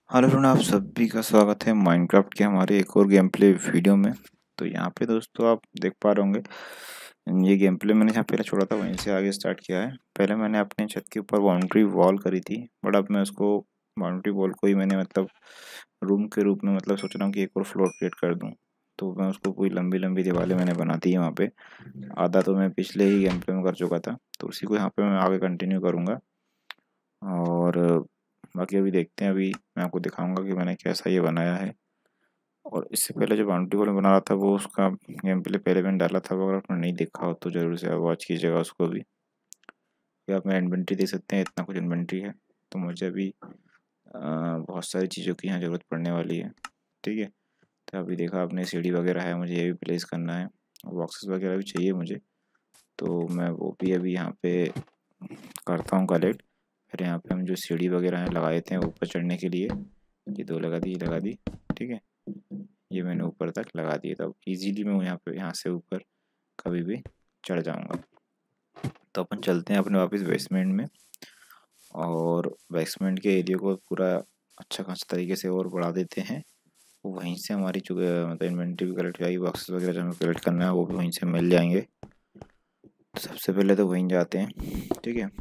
Hello friend, आप सभी का स्वागत है माइनक्राफ्ट के हमारे एक और गेम प्ले वीडियो में। तो यहाँ पे दोस्तों आप देख पा रहे होंगे, ये गेम प्ले मैंने जहाँ पहले छोड़ा था वहीं से आगे स्टार्ट किया है। पहले मैंने अपने छत के ऊपर बाउंड्री वॉल करी थी, बट अब मैं उसको बाउंड्री वॉल को ही मैंने रूम के रूप में सोच रहा हूँ कि एक और फ्लोर क्रिएट कर दूँ। तो मैं उसको पूरी लंबी लंबी दीवारें मैंने बना दी है वहाँ पे। आधा तो मैं पिछले ही गेम प्ले में कर चुका था, तो उसी को यहाँ पे मैं आगे कंटिन्यू करूँगा। और बाकी अभी देखते हैं, अभी मैं आपको दिखाऊंगा कि मैंने कैसा ये बनाया है। और इससे पहले जो बाउंड्री वॉल बना रहा था वो उसका गेम प्ले पहले मैंने डाला था, अगर आपने नहीं देखा हो तो ज़रूर से आप वॉच कीजिएगा उसको भी। या आप मेरा इन्वेंट्री देख सकते हैं, इतना कुछ इन्वेंट्री है। तो मुझे अभी बहुत सारी चीज़ों की यहाँ ज़रूरत पड़ने वाली है। ठीक है, तो अभी देखा आपने सीढ़ी वगैरह है, मुझे ये भी प्लेस करना है। बॉक्सेस वगैरह भी चाहिए मुझे, तो मैं वो भी अभी यहाँ पे करता हूँ कलेक्ट। फिर यहाँ पे हम जो सीढ़ी वगैरह हैं लगा देते हैं ऊपर चढ़ने के लिए। ये दो लगा दी। ठीक है, ये मैंने ऊपर तक लगा दिए, तब इजीली मैं यहाँ से ऊपर कभी भी चढ़ जाऊँगा। तो अपन चलते हैं अपने वापस बेसमेंट में, और बेसमेंट के एरिया को पूरा अच्छा खासा तरीके से और बढ़ा देते हैं। वहीं से हमारी जो इन्वेंट्री भी कलेक्ट हो जाएगी, बॉक्सेस वगैरह जो हमें कलेक्ट करना है वो भी वहीं से मिल जाएंगे। तो सबसे पहले तो वहीं जाते हैं। ठीक है,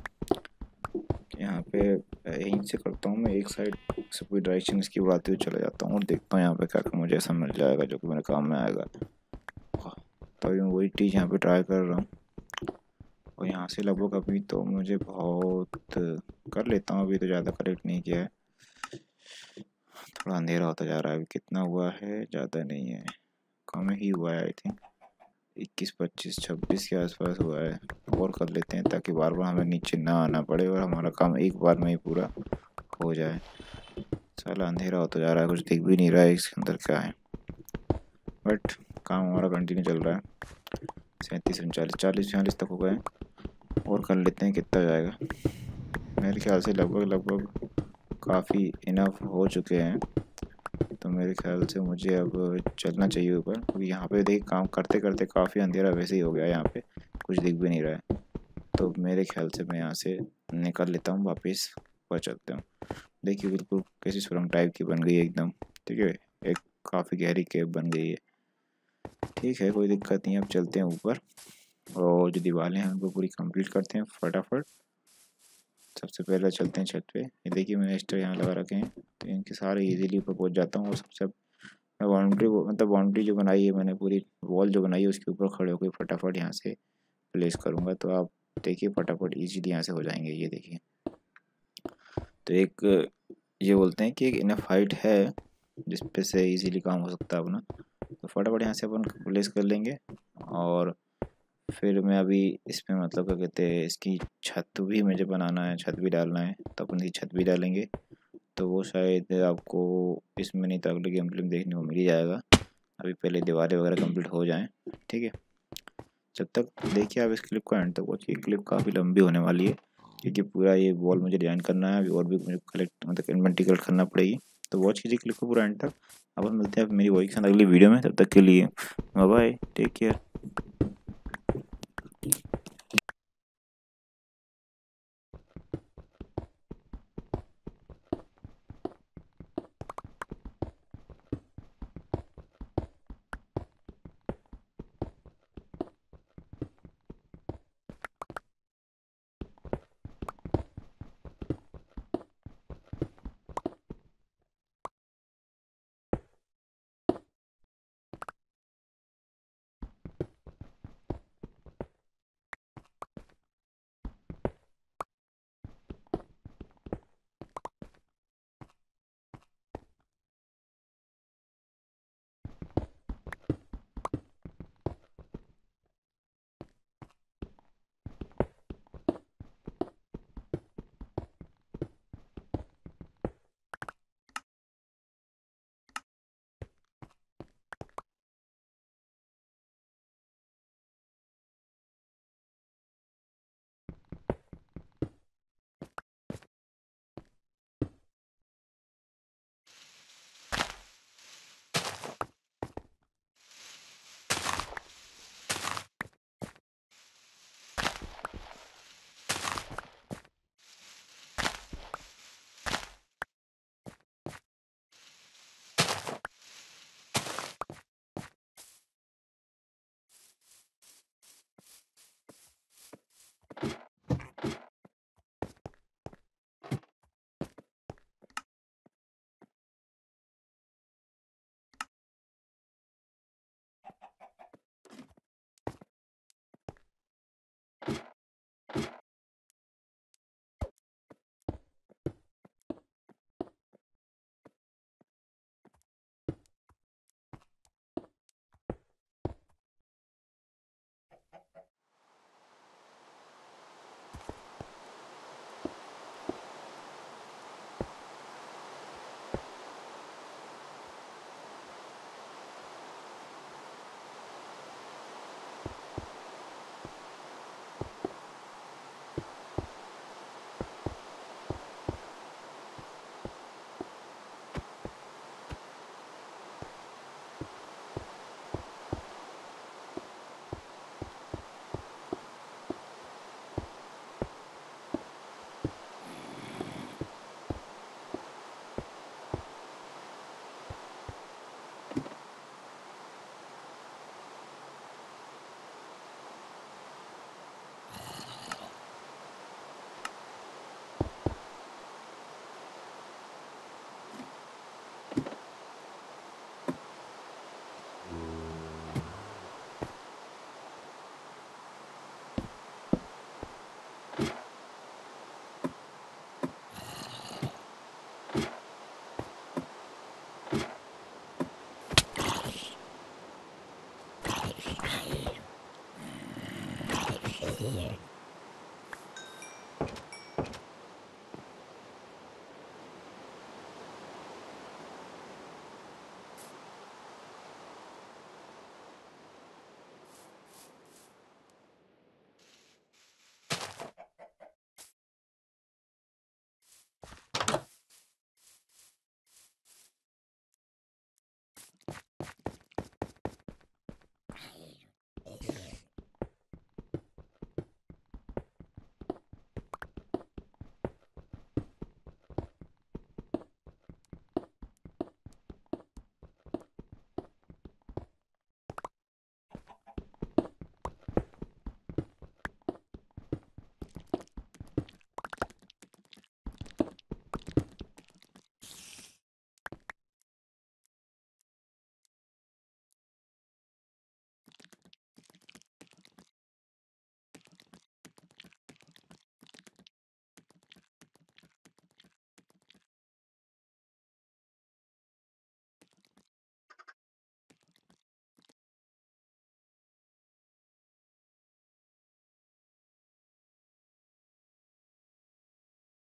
यहाँ पे यहीं से करता हूँ मैं, एक साइड से पूरी डायरेक्शन इसकी उड़ाते हुए चला जाता हूँ और देखता हूँ यहाँ पे क्या मुझे ऐसा मिल जाएगा जो कि मेरे काम में आएगा। तो अभी मैं वही चीज़ यहाँ पे ट्राई कर रहा हूँ। और यहाँ से लगभग अभी तो मुझे बहुत कर लेता हूँ, अभी तो ज़्यादा कलेक्ट नहीं किया है। थोड़ा अंधेरा होता जा रहा है। अभी कितना हुआ है, ज़्यादा नहीं है, कम ही हुआ है। आई थिंक 21, 25, 26 के आसपास हुआ है। और कर लेते हैं ताकि बार बार हमें नीचे ना आना पड़े और हमारा काम एक बार में ही पूरा हो जाए। साला अंधेरा होता जा रहा है, कुछ दिख भी नहीं रहा है इसके अंदर क्या है, बट काम हमारा कंटिन्यू चल रहा है। 37, 39, 40, 46 तक हो गए। और कर लेते हैं, कितना जाएगा। मेरे ख्याल से लगभग काफ़ी इनफ हो चुके हैं। तो मेरे ख्याल से मुझे अब चलना चाहिए ऊपर, क्योंकि यहाँ पे देख काम करते करते काफ़ी अंधेरा वैसे ही हो गया है, यहाँ पे कुछ दिख भी नहीं रहा है। तो मेरे ख्याल से मैं यहाँ से निकल लेता हूँ, वापस ऊपर चलते हूँ। देखिए बिल्कुल कैसी सुरंग टाइप की बन गई है एकदम। ठीक है, एक काफ़ी गहरी केव बन गई है। ठीक है, कोई दिक्कत नहीं, अब चलते हैं ऊपर और जो दीवारें हैं उनको पूरी कंप्लीट करते हैं फटाफट। सबसे पहले चलते हैं छत पे। ये देखिए मैंने स्टर यहाँ लगा रखे हैं, तो इनके सारे इजीली ऊपर पहुँच जाता हूँ। और सबसे मैं बाउंड्री जो बनाई है मैंने, पूरी वॉल जो बनाई है उसके ऊपर खड़े होकर फटाफट यहाँ से प्लेस करूँगा। तो आप देखिए फटाफट इजीली यहाँ से हो जाएंगे। ये देखिए, तो एक ये बोलते हैं कि एक इनफ हाइट है जिस पे से इजीली काम हो सकता है अपना। तो फटाफट यहाँ से अपन प्लेस कर लेंगे। और फिर मैं अभी इसमें क्या कहते हैं, इसकी छत भी मुझे बनाना है, छत भी डालना है, तो अपन की छत भी डालेंगे। तो वो शायद आपको इसमें नहीं तो अगले गेम प्ले में देखने को मिल ही जाएगा। अभी पहले दीवारें वगैरह कंप्लीट हो जाएं। ठीक है, जब तक देखिए आप इस क्लिप को एंड तक वॉच। ये क्लिप काफ़ी लंबी होने वाली है, क्योंकि पूरा ये वॉल मुझे डिजाइन करना है अभी, और भी मुझे इन्वेंट्री कलेक्ट करना पड़ेगी। तो वॉच कीजिए क्लिप को पूरा एंड तक। अपन मिलते हैं मेरी वही के साथ अगली वीडियो में, तब तक के लिए बाय बाय, टेक केयर।